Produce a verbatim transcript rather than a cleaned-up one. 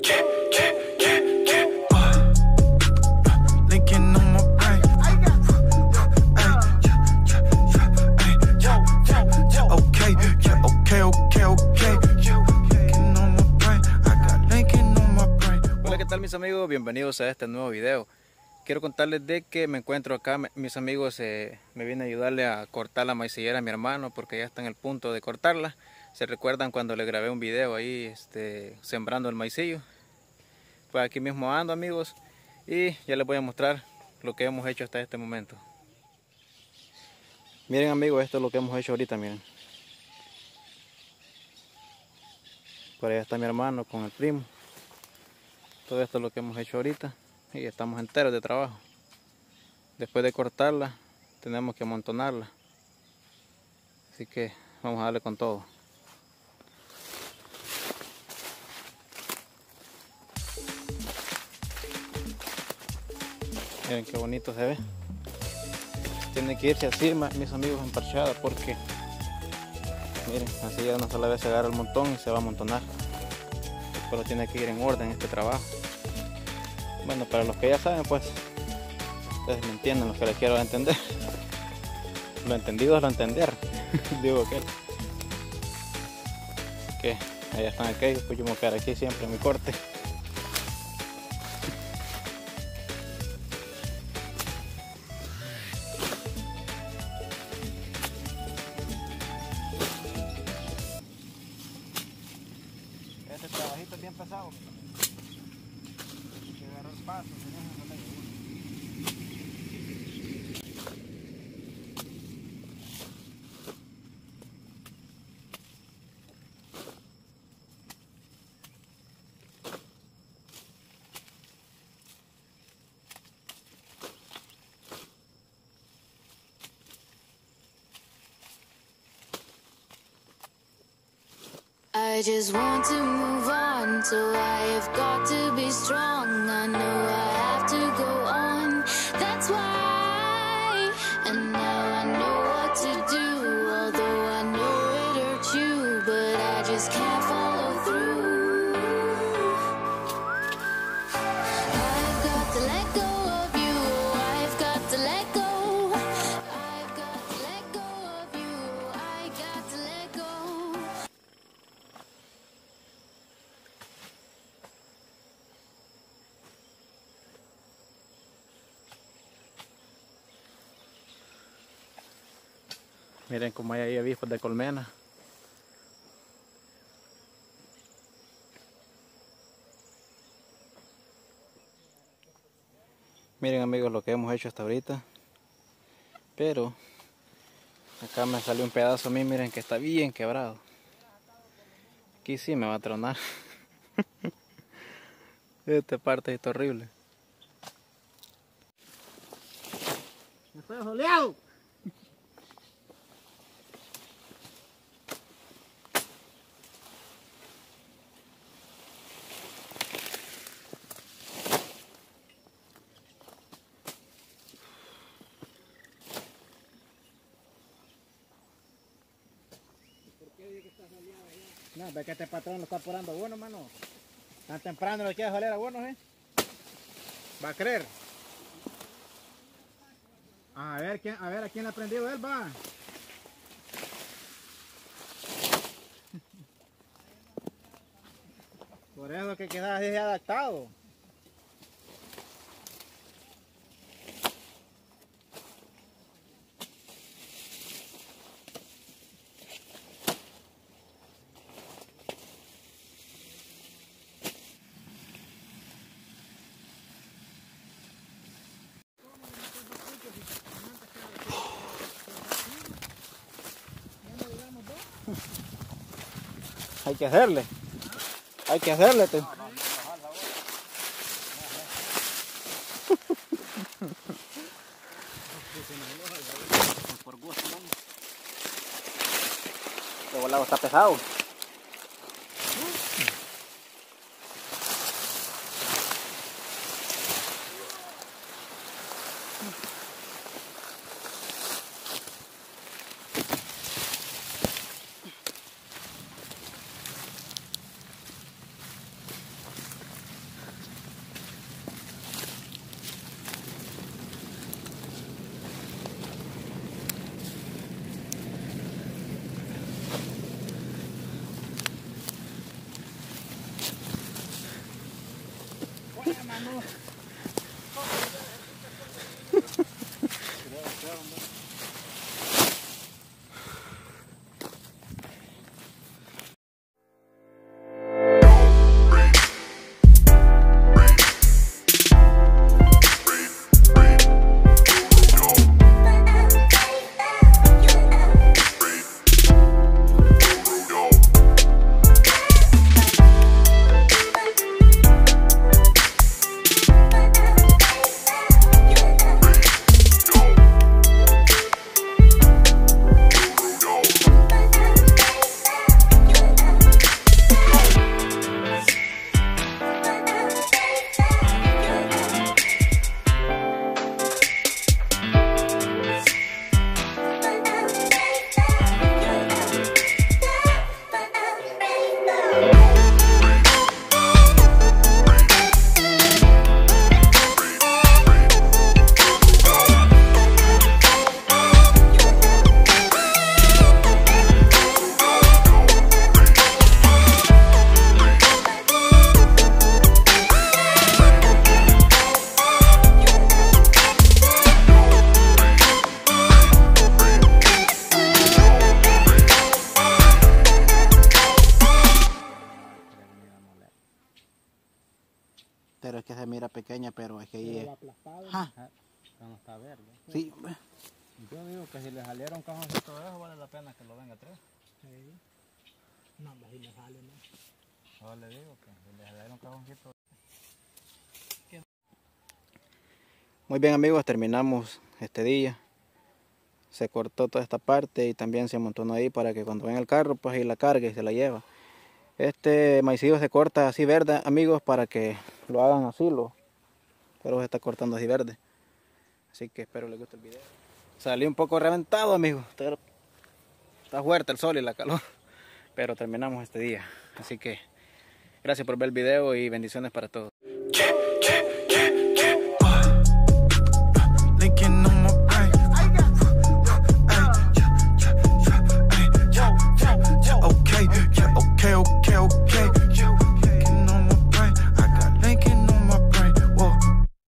Mis amigos, bienvenidos a este nuevo video. Quiero contarles de que me encuentro acá, mis amigos, eh, me vine a ayudarle a cortar la maicillera a mi hermano porque ya está en el punto de cortarla. Se recuerdan cuando le grabé un video ahí este, sembrando el maicillo. Pues aquí mismo ando, amigos, y ya les voy a mostrar lo que hemos hecho hasta este momento. Miren, amigos, esto es lo que hemos hecho ahorita, miren. Por allá está mi hermano con el primo. Todo esto es lo que hemos hecho ahorita y estamos enteros de trabajo. Después de cortarla tenemos que amontonarla, así que vamos a darle con todo. Miren qué bonito se ve. Tiene que irse así, mis amigos, emparchada, porque miren, así ya una sola vez se agarra el montón y se va a amontonar. Pero tiene que ir en orden este trabajo. Bueno, para los que ya saben, pues ustedes me entienden lo que les quiero entender. Lo entendido es lo entender. Digo que que allá están aquellos, pues yo me voy a quedar aquí siempre en mi corte. Este trabajito es bien pesado. Hay que agarrar paso, I just want to move on, so I have got to be strong. I know I have to go on, that's why. And now I know what to do, although I know it hurts you, but I just can't follow through. I've got to let go of you, I've got to let go. I've got to let go of you, I got to let go. Miren cómo hay ahí avispas de colmena. Miren, amigos, lo que hemos hecho hasta ahorita. Pero acá me salió un pedazo a mí, miren que está bien quebrado. Aquí sí me va a tronar. Esta parte está horrible. ¡Me estoy soleado! No, ve que este patrón lo está apurando bueno, mano. Tan temprano lo quiere salir a bueno, ¿eh? Va a creer. A ver, ¿quién, a ver a quién le ha prendido él, va. Por eso que queda así adaptado. Hay que hacerle. Hay que hacerle. Te... Este volado está pesado. mano. Pero es que se mira pequeña, pero es que ahí es... aplastado. Ajá. No está verde. Sí, hombre. Yo digo que si le saliera un cajoncito de eso, vale la pena que lo venga a traer. Sí. No, hombre, si le sale, no. Yo le digo que si le saliera un cajoncito. Muy bien, amigos, terminamos este día. Se cortó toda esta parte y también se amontonó ahí para que cuando venga el carro, pues ahí la cargue y se la lleva. Este maicillo se corta así verde, amigos, para que lo hagan así, lo, pero se está cortando así verde. Así que espero les guste el video. Salí un poco reventado, amigos. Está fuerte el sol y la calor, pero terminamos este día. Así que gracias por ver el video y bendiciones para todos.